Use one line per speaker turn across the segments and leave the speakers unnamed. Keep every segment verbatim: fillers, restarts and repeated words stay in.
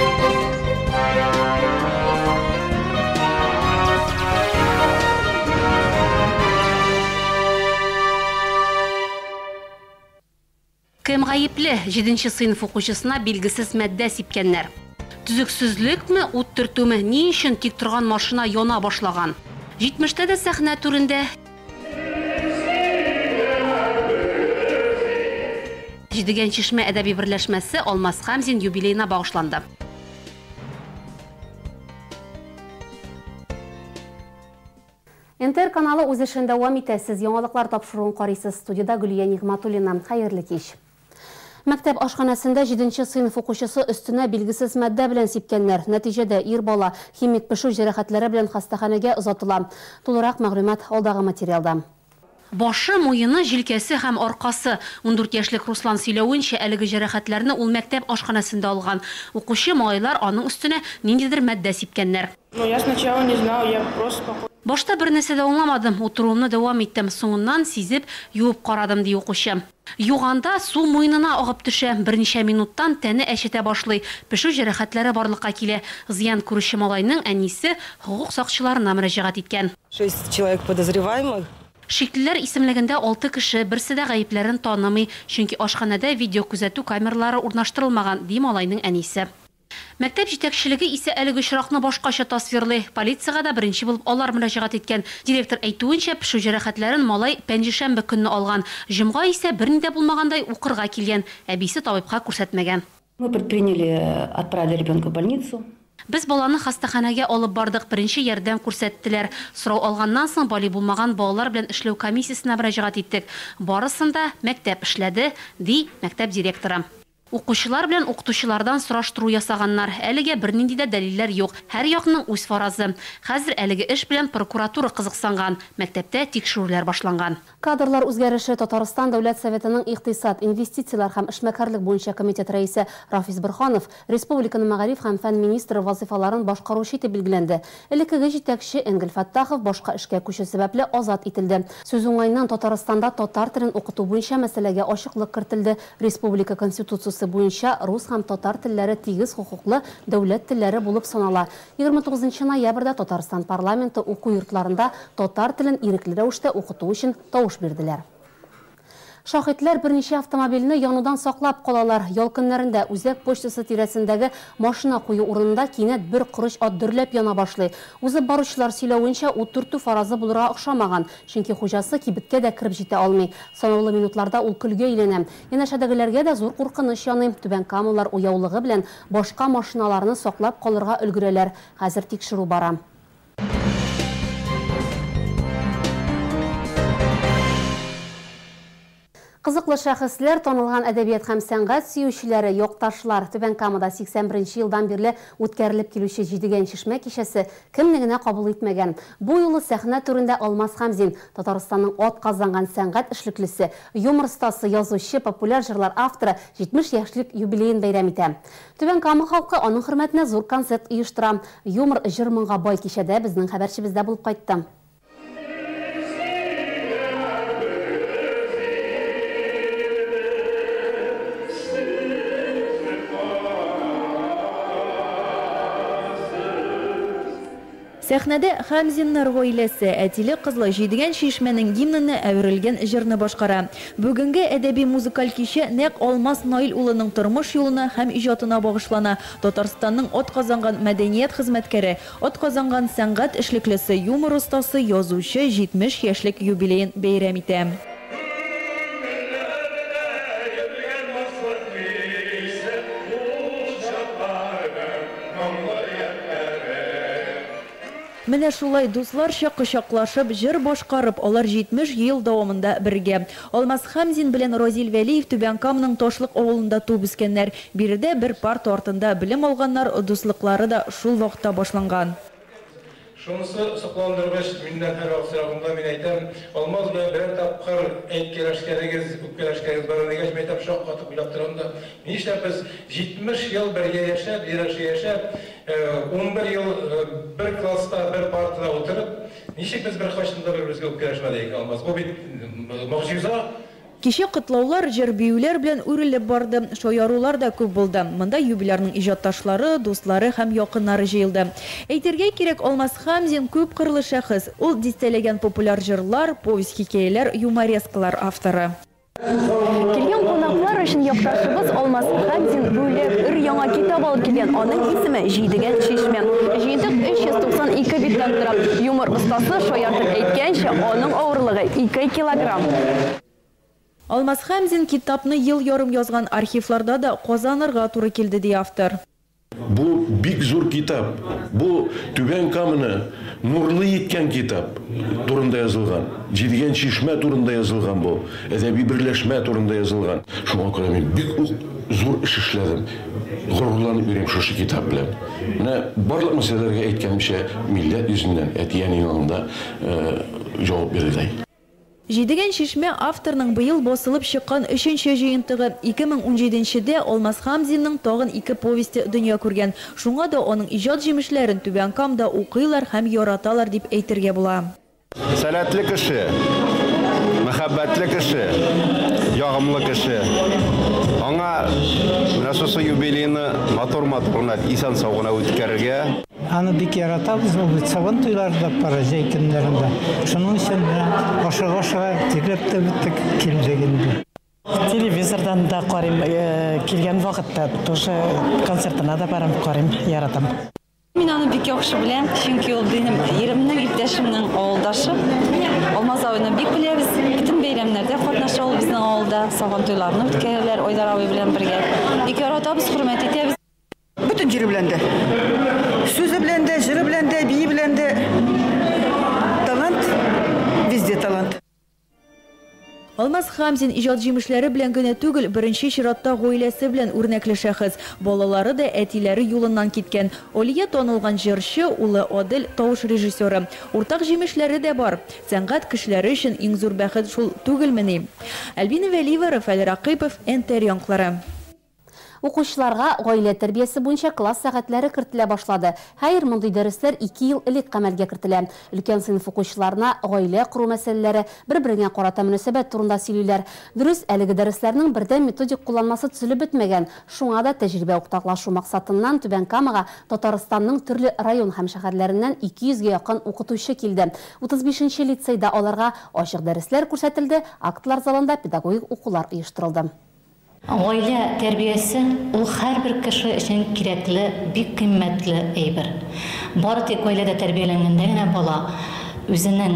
Кем гаепле җиденче сыйныф укучысына билгесез мәддә сипкәннәр. Төзексезлекме, ут төртүме, ни өчен тик торган машина яна башлаган? җитмештә дә сәхнә түрендә Җидегән чишмә әдәби берләшмәсе Алмаз Хәмзин юбилейна багышланды. Интер каналы үз эшен дәвам итә. Сез яңалыклар тапшыруын карыйсыз. Студияда Гөлия Нигъматуллина. Хәерле кич. Мәктәп ашханасында җиденче сыйныф укучысы өстенә билгесез мәддә белән сипкәннәр. Нәтиҗәдә ир бала химик пешү җәрәхәтләре белән хастаханәгә озатыла. Тулырак мәгълүмат алдагы материалда. Башы, муены, җилкәсе һәм аркасы. ундүрт яшьлек Руслан сөйләвенчә, әлеге җәрәхәтләрне ул мәктәп ашханасында алган. Укучы малайлар аның өстенә ниндидер мәддә сипкәннәр.
Ну, я сначала не знал, я просто...
Башта бер нәрсә дә аңламадым, утыруымны дәвам иттем. Соңыннан сизеп, юып карадым ди укучы. Юганда су муенына агып төшә. Берничә минуттан тәне әчетә башлый. Пешү җәрәхәтләре барлыкка килә. Зыян күрүче малайның әнисе хокук сакчыларына мөрәҗәгать иткән.
шесть человек подозреваемых.
Шиклеләр исемлегендә алты кеше, берсе дә гаепләрен танымый, чөнки ашханәдә видео күзәтү камералары урнаштырылмаган, ди малайның әнисе. Мәктәп җитәкчелеге исә әлеге очракны башкача тасвирлый. Полициягә дә беренче булып алар мөрәҗәгать иткән. Директор әйтүенчә, пешү җәрәхәтләрен малай пәнҗешәмбе көнне алган. Җомга исә берни дә булмагандай укырга килгән. Әбисе табибка күрсәтмәгән.
Мы предприняли, отправили ребенка в больницу.
Без баланы хастаханәгә алып бардык, беренче ярдәм күрсәттеләр. Сорау алганнан соң бали булмаган балалар белән эшләү комиссиясенә мөрәҗәгать иттек. Барысында мәктәп эшләде, ди мәктәп директоры. Укучылар белән укытучылардан сораштыру ясаганнар. Әлегә бернинди дә дәлилләр юк. Һәр якның үз фаразы. Хәзер әлеге эш белән прокуратура кызыксанган. Мәктәптә тикшерүләр башланган. Кадрлар үзгәреше Татарстан Дәүләт Советының икътисад, инвестициялар һәм эшмәкәрлек буенча комитет рәисе Рафис Борханов республиканың мәгариф һәм фән министры вазифаларын башкаручы итеп билгеләнде. Элеккеге җитәкче Энгел Фаттахов башка эшкә күчү сәбәпле азат ителде. Сүз уңайыннан Татарстанда татар телен укыту буенча мәсьәләгә ачыклык кертелде. Республика конституциясе буенча рус һәм татар телләре тигез хокуклы дәүләт телләре булып санала. егерме тугызынчы ноябрьдә Татарстан парламенты уку йортларында татар телен ирекле рәвештә укыту өчен тавыш бирделәр. Шахитләр берничә автомобильне янудан саклап калалар. Ял көннәрендә Үзәк почтасы тирәсендәге машина кую урынында кинәт бер корыч ат дөрләп яна башлый. Үзеп баручылар сөйләвенчә, ут төртү фаразы булырга охшамаган, чөнки хуҗасы кибеткә дә кирип җитә алмый. Санаулы минутларда ул көлгә әйләнә. Янәшәдәгеләргә дә зур куркыныч яный. Түбән Камалар уяулыгы белән башка машиналарны саклап калырга өлгерәләр. Хәзер тикшерү бара. Кызыклы шәхесләр, танылган әдәбият һәм сәнгать сөючеләре, якташлар. Түбән Камада сиксән беренче елдан бирле үткәрелеп килүче җидегән чишмә кичәсе кемне генә кабул итмәгән. Бу юлы сәхнә түрендә Алмаз Хәмзин, Татарстанның ат казанган сәнгать эшлеклесе, юмор стасы, язучы, популяр җырлар авторы җитмеш яшьлек юбилейын бәйрәм итә. Түбән Кама халкы аның хөрмәтенә зур концерт оештыра. Юмор җыр-моңга бай кичәдә безнең хәбәрчебездә булып кайтты.
Сәхнәдә Хәмзиннар гаиләсе әтиле кызлы җидегән чишмәнең гимнына әверелгән җырны башкара. Бүгенге әдәби музыкаль кичә нәкъ Алмаз Наил улының тормыш юлына һәм иҗатына багышлана. Татарстанның ат казанган мәдәният хезмәткәре, ат казанган сәнгать эшлеклесе, юмор остасы, язучы җитмеш яшьлек юбилейын бәйрәм итә. Менә шулай дусларча кочаклашып, җыр башкарып, алар җитмеш ел дәвамында бергә. Алмаз Хәмзин белән Розил Вәлиев Түбән Каманың Ташлык авылында туып үскәннәр. Биредә бер парт артында белем алганнар, дуслыклары да шул вакытта башланган.
Шунысы сокландыргыч, миннән һәр аксырагымда мин әйтәм, Алмаз белән бер тапкыр әйткәләшкәнегез, үпкәләшкәнегез бар дигәч, мәйтәм шак катып уйлап торам да. Нишләп без җитмеш ел бергә яшәп, ярашып яшәп, ун бер ел бер класста, бер партада утырып, ничек без бер качында бер-беребезгә үпкәләшмәдек, Алмаз? Бу бит могҗиза.
Кеше кытлаулар, җыр-биюләр белән үрелеп барды, шаярулар да күп булды. Монда юбилярның иҗатташлары, дуслары һәм якыннары җыелды. Әйтергә кирәк, Алмаз Хамзин күп кырлы шәхес. Ул дистәләгән популяр җырлар, повесть, хикәяләр, юморескалар авторы. Килгән кунаклар өчен якташыбыз Алмаз Хамзин бүләк өр яңа китап алып килгән. Аның исеме Җидегән чишмә. Җыентык өч йөз туксан ике биттән тора. Юмор остасы шаяртып әйткәнчә, аның авырлыгы ике килограмм. Алмаз Хамзин китапны ел ярым язган, архивларда да казанырга туры килде ди автор.
Бу бик зур китап. Бу Түбән Каманы нурлы иткән китап турында язылган. Җидегән чишмә турында язылган бу. Әдәби берләшмә турында язылган. Шуңа күрә мин бик зур эш эшләдем. Горурланып йөрим шушы китап белән. Менә барлык мәсьәләләргә әйткәнчә милләт йөзеннән әтиян янында җавап бирде.
Җидегән чишмә авторның быел басылып чыккан өченче җыентыгы. ике мең унҗиденчедә Алмаз Хамзинның тагын ике повесте дөнья күргән. Шуңа да аның иҗат җимешләрен Түбән Камда укыйлар һәм яраталар дип әйтергә була.
Сәләтле кеше, мәхәббәтле кеше, ягымлы кеше. Аңа менә шушы юбилейны матур-матур исән сау гына үткәрергә.
Аны бик яратабыз, ул бит сабан туйларында, паражай көннәрендә. Шуның өчен аша-аша тирләп тә беттек килдегенде. Телевизордан да карыйм, килгән вакытта тоже концертына да барам, карыйм, яратам.
Мин аны бик яхшы беләм, чөнки ул минем иремнең, иптәшемнең авылдашы. Алмаз авыны бик беләбез. Бүтән бәйрәмнәрдә катнаша ул безнең авылда, сабан туйларны үткәрәләр, Айдар абый белән бергә. Бик яратабыз, хөрмәт итәбез.
Бүтән җире белән дә. Сүзе белән дә, җыры белән дә, бии белән дә. Талант, везде талант.
Алмаз Хамзин иҗат җимешләре белән генә түгел, беренче чиратта гаиләсе белән үрнәкле шәхес. Балалары да әтиләре юлыннан киткән. Олия танылган җырчы, улы Адел тавыш режиссеры. Уртак җимешләре дә бар. Сәнгать кешеләре өчен иң зур бәхет шул түгелмени? Альбина Вәлиева, Рафаэль Ракыйпов, эн тэ эр янклары.
Укучыларга гаилә тәрбиясе буенча класс сәгатьләре кертелә башлады. Хәер, мондый дәресләр ике ел элек гамәлгә кертелә. Өлкән сыйныф укучыларына гаилә құру мәсьәләләре, бер-беренә карата мөнәсәбәт турында сөйлиләр. Дөрес, әлеге дәресләрнең бердәм методик кулланмасы төзелеп бетмәгән. Шуңа да тәҗрибә уртаклашу максатыннан Түбән Камага Татарстанның төрле район һәм шәһәрләреннән ике йөзгә якын укытучы килде. утыз бишенче лицейда аларга ачык дәресләр күрсәтелде, актлар залында педагогик укулар оештырылды.
Гаилә тәрбиясе ул һәрбер кеше өчен кирәкле, бик кыйммәтле әйбер. Бары тик гаиләдә тәрбияләнгәндә генә бала үзенең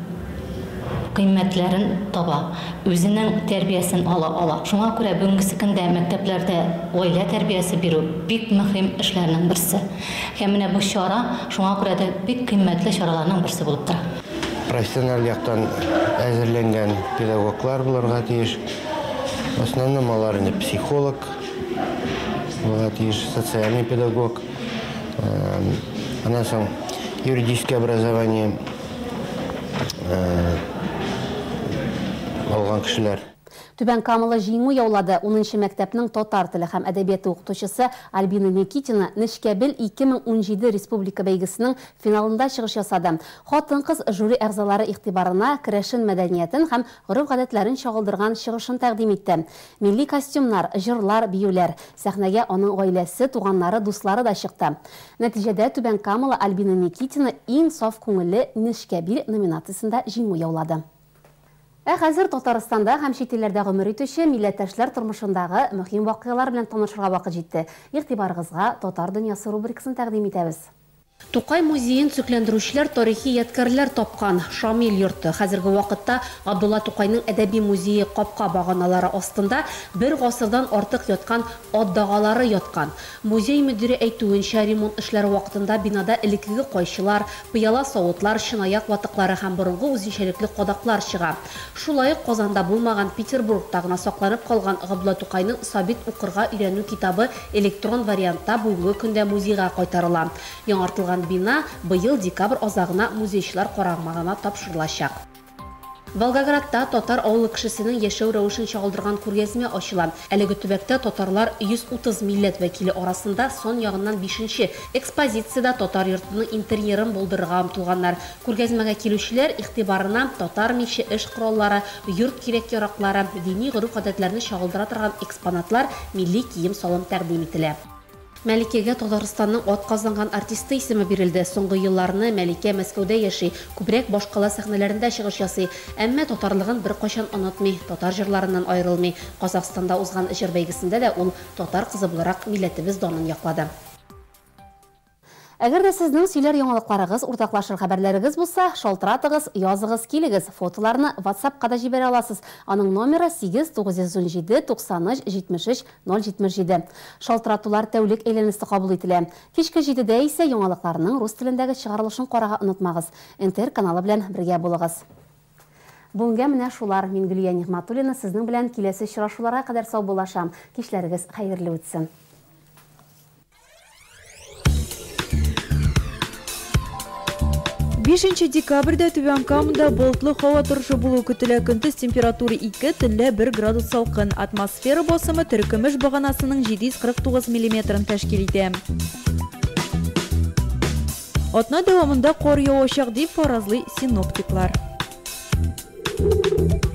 кыйммәтләрен таба, үзенең тәрбиясен ала ала. Шуңа күрә бүгенге көндә мәктәпләрдә гаилә тәрбиясе бирү бик мөһим эшләрнең берсе. Һәм менә бу чара шуңа күрә дә бик кыйммәтле чараларның берсе булып тора.
Профессиональ яктан әзерләнгән педагоглар булырга тиеш. В основном алар не психолог, социальный педагог, анан соң юридическое образование алган кешеләр.
Түбән Камалы җиңү яулады. унынчы мәктәпнең татар теле һәм әдәбияты укытучысы Альбина Никитина Нечкәбел ике мең унҗиде республика бәйгесенең финалында чыгыш ясады. Хатын-кыз жюри әгъзалары игътибарына керәшен мәдәниятен һәм гореф-гадәтләрен чагылдырган чыгышын тәкъдим итте. Милли костюмнар, җырлар, биюләр. Сәхнәгә аның гаиләсе, туганнары, дуслары да чыкты. Нәтиҗәдә Түбән Камалы Альбина Никитина иң саф күңелле Нечкәбил номинациясендә җиңү яулады. Ә хәзер Татарстанда һәм чит илләрдә гомер итүче милләттәшләр тормышындагы мөһим вакыйгалар белән танышырга вакыт җитте. Игътибарыгызга Татар дөньясы рубрикасын тәкъдим итәбез. Тукай музейын төзекләндерүчеләр тарихи ядкарлар тапкан Шамил йорты. Хәзерге вакытта Абдулла Тукайның әдәби музее капка баганалары астында бер гасырдан артык яткан аддагалары яткан. Музей мөдире әйтүенчә, ремонт эшләре вакытында бинада элеккеге кайчылар, пыяла савытлар, чынаяк ватыклары һәм борынгы үзенчәлекле кадаклар чыга. Шулай ук Казанда булмаган Петербургта гына сакланып калган Абдулла Тукайның Сабит укырга өйрәнү китабы электрон вариантта бүгенге көндә музейга кайтарыла. Яңартылган бина быел декабрь азагына музейчылар карамагына тапшырылачак. Волгоградта татар авылы кешесенең яшәү рәвешен чагылдырган күргәзмә ачыла. Әлеге төбәктә татарлар йөз утыз милләт вәкиле арасында сон ягыннан бишенче экспозициядә татар йортының интерьерын булдырырга омтылганнар. Күргәзмәгә килүчеләр игътибарына татар миче эш кораллары, йорт кирәк-яраклары, дини гореф-гадәтләрне чагылдыра торган экспонатлар, милли кием-салым тәкъдим ителә. Мәликәгә Татарстанның атказанган артисты исеме бирелде. Соңгы елларны Мәликә Мәскәүдә яши, күбрәк башкала сәхнәләрендә чыгыш ясый, әмма татарлыгын бер кайчан онытмый, татар җырларыннан айрылмый. Казакъстанда узган җыр бәйгесендә дә ул татар кызы буларак милләтебез данын яклады. Әгәр дә сезнең сөйләр яңалыкларыгыз, уртаклашыр хәбәрләрегез булса, шалтыратыгыз, языгыз килегез. Фотоларны WhatsApp-ка да җибәрә аласыз. Аның номеры сигез тугыз йөз унҗиде туксан өч җитмеш өч ноль җитмеш җиде. Шалтыратулар тәүлек әйләнеште кабул ителә. Кичке җидедә исә яңалыкларның рус телендәге чыгарылышын карарга онытмагыз. НТР каналы белән бергә булыгыз. Бүгенгә менә шулар. Мин Гөлия Нигъмәтуллина сезнең белән киләсе очрашуларга кадәр сау булашам. Кичләрегез хәерле үтсен.
бишенче декабрьдә Түбән Камада болытлы һава торышы булу көтелә. Көндез температура ике, төнлә бер градус салкын. Атмосфера басымы төркемеш баганасының җиде йөз кырык тугыз миллиметрын тәшкил итә. Атна дәвамында кар явачак дип фаразлый синоптиклар.